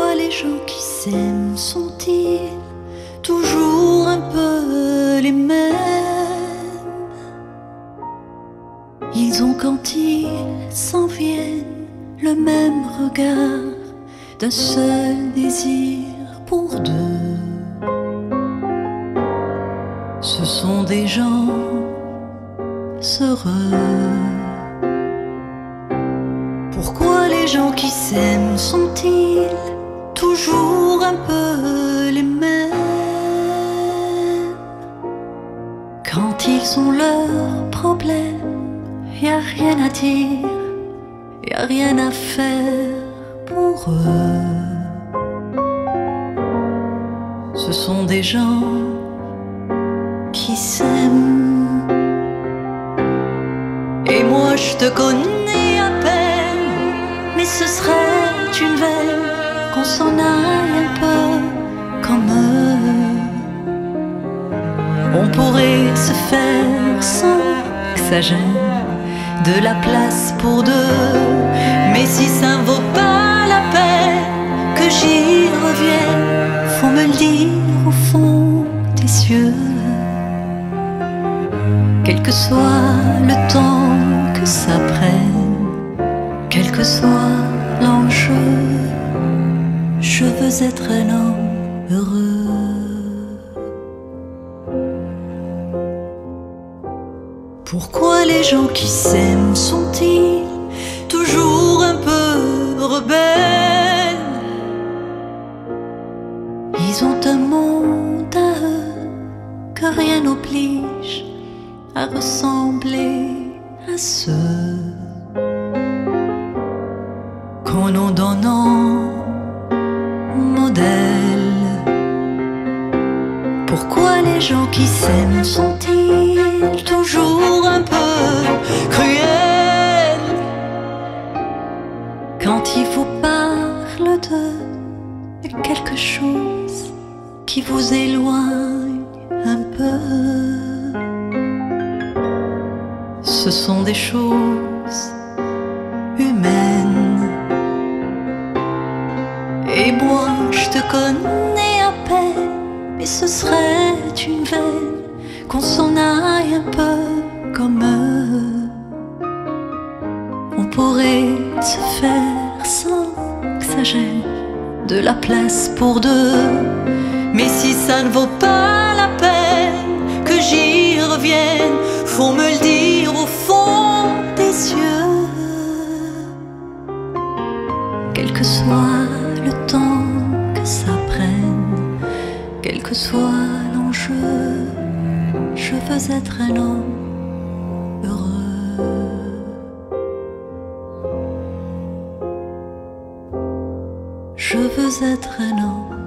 Pourquoi les gens qui s'aiment sont-ils toujours un peu les mêmes? Ils ont quand ils s'en viennent le même regard, d'un seul désir pour deux. Ce sont des gens heureux. Pourquoi les gens qui s'aiment sont-ils toujours un peu les mêmes? Quand ils ont leurs problèmes, y a rien à dire, y a rien à faire pour eux. Ce sont des gens qui s'aiment. Et moi je te connais à peine, mais ce serait une veine qu'on s'en aille un peu comme eux. On pourrait se faire sans que ça gêne, de la place pour deux. Mais si ça ne vaut pas la peine que j'y revienne, faut me le dire au fond des cieux. Quel que soit le temps que ça prenne, quel que soit l'enjeu, je veux être un homme heureux. Pourquoi les gens qui s'aiment sont-ils toujours un peu rebelles? Ils ont un monde à eux que rien n'oblige à ressembler à ceux qu'on nous donne en modèle. Pourquoi les gens qui s'aiment sont-ils toujours un peu cruels? Quand ils vous parlent de quelque chose qui vous éloigne un peu, ce sont des choses humaines. Et moi je te connais à peine, mais ce serait une veine qu'on s'en aille un peu comme eux. On pourrait se faire sans que ça gêne, de la place pour deux. Mais si ça ne vaut pas la peine que j'y revienne, faut me le dire au fond des yeux. Quel que soit le temps que ça prenne, quel que soit l'enjeu, je veux être un homme heureux. Je veux être un homme